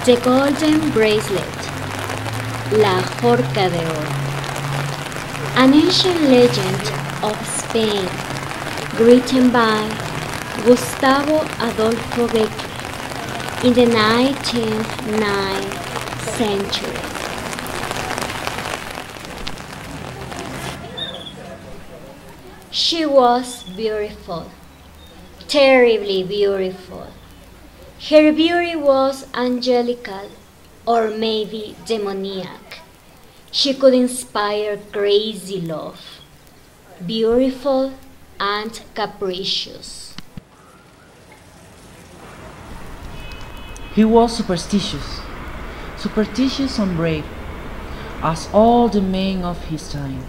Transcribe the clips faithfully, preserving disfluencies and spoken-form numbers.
The Golden Bracelet, La Horca de Oro, an ancient legend of Spain, written by Gustavo Adolfo Becker in the nineteenth century. She was beautiful, terribly beautiful. Her beauty was angelical or maybe demoniac. She could inspire crazy love, beautiful and capricious. He was superstitious, superstitious and brave, as all the men of his time.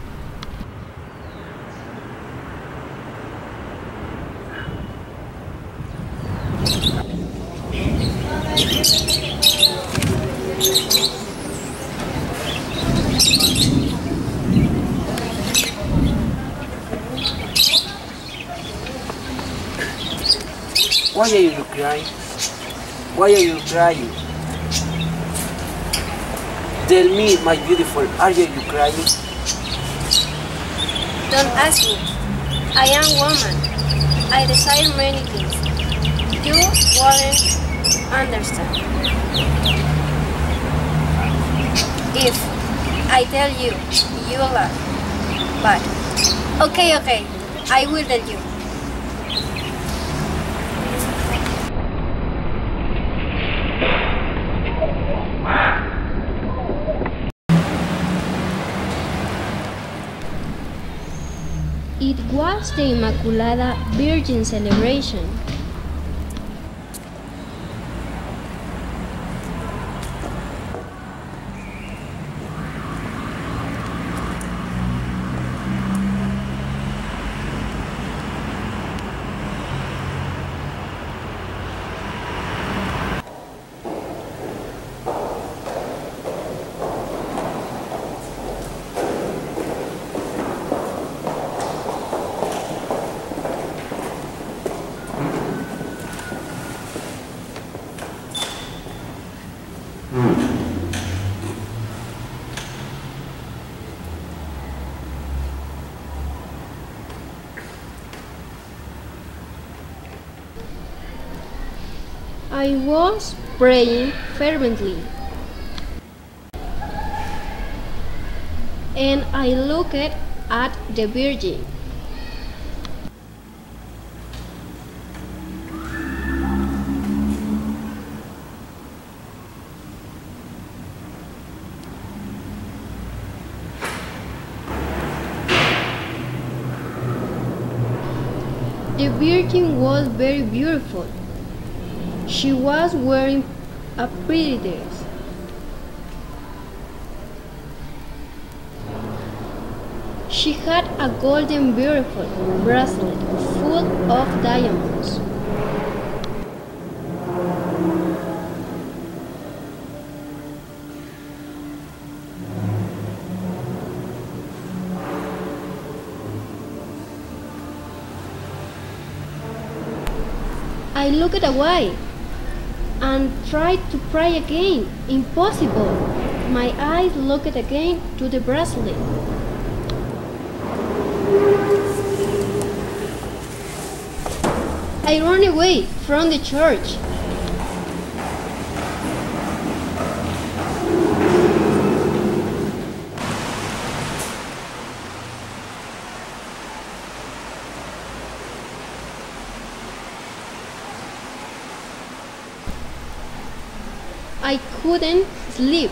Why are you crying? Why are you crying? Tell me, my beautiful, are you crying? Don't ask me. I am woman. I desire many things. You won't understand. If I tell you, you will laugh. But, okay, okay, I will tell you. It was the Immaculada Virgin celebration. I was praying fervently, and I looked at the Virgin. The Virgin was very beautiful. She was wearing a pretty dress. She had a golden beautiful bracelet full of diamonds. I looked away and tried to pray again. Impossible. My eyes looked again to the bracelet. I ran away from the church. I couldn't sleep.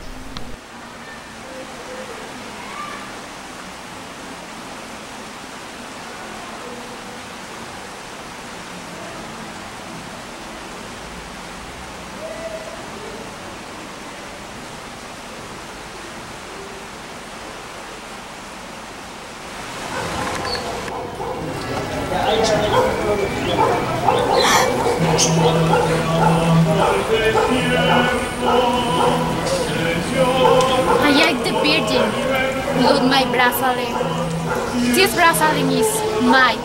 I like the Virgin. Look my bracelet. This bracelet is mine.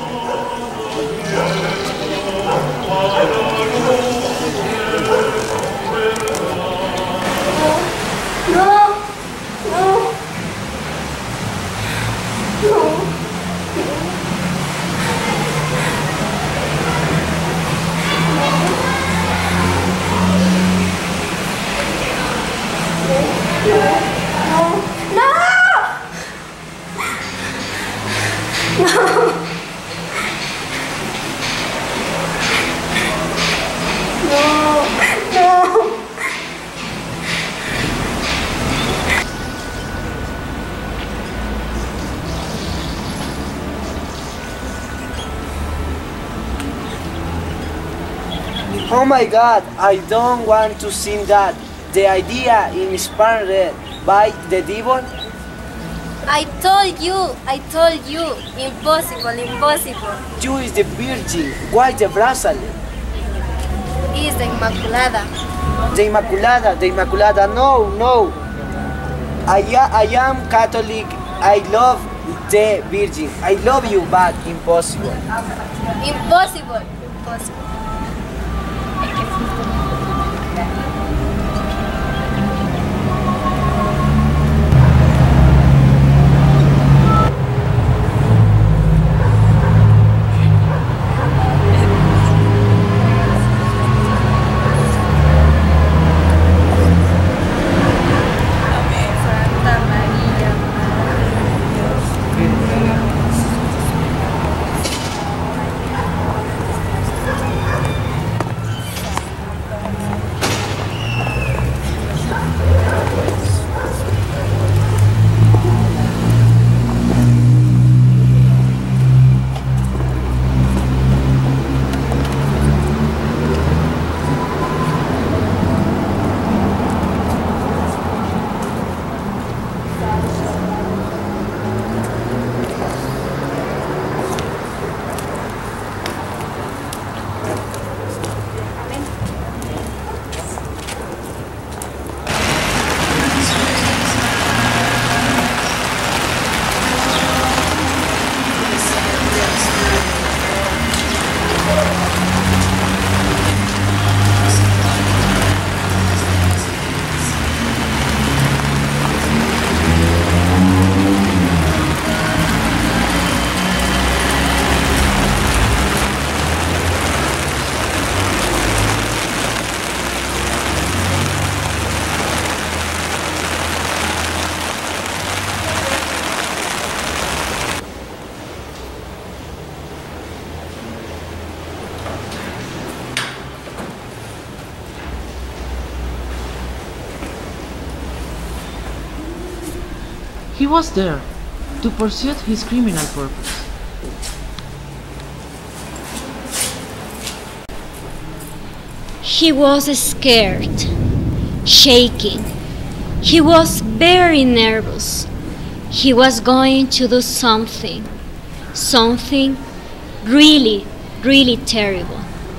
Oh my God, I don't want to see that. The idea inspired by the devil. I told you, I told you, impossible, impossible. You is the Virgin. Why the bracelet? Is the Inmaculada. The Immaculada, the Immaculada. No, no. I, I am Catholic. I love the Virgin. I love you, but impossible. Impossible, impossible. He was there to pursue his criminal purpose. He was scared, shaking. He was very nervous. He was going to do something, something really, really terrible.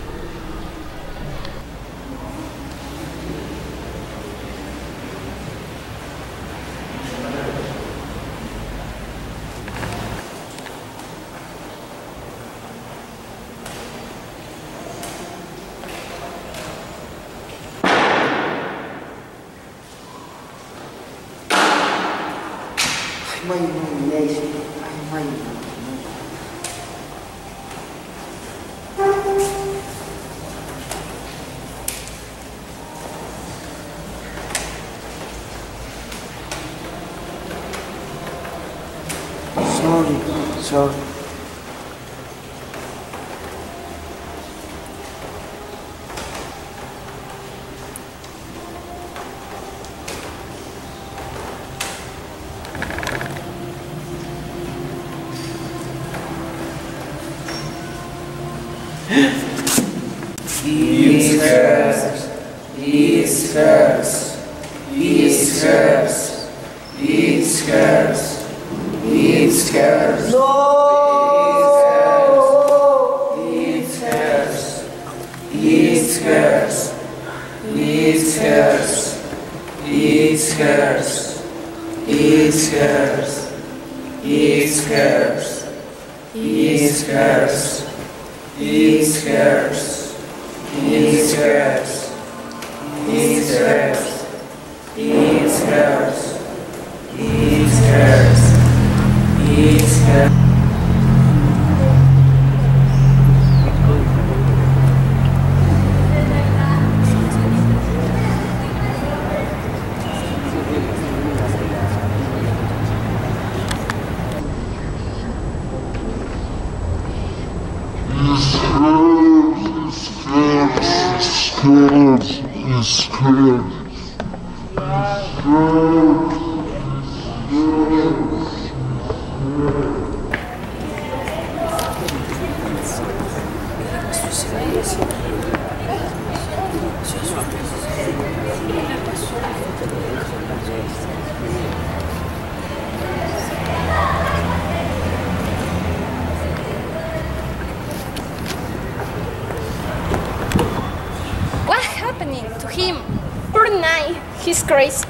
My imagination, my Sorry, sorry. It's hers. It's hers. It's hers. It's hers. It's hers. No! It's hers. It's hers. It's hers. It's hers. It's hers. It's hers. It's hers. It's hers. It's hers. It's hers. It's hers. It's hers. It's hers. What's happening to him? Poor night, he's crazy.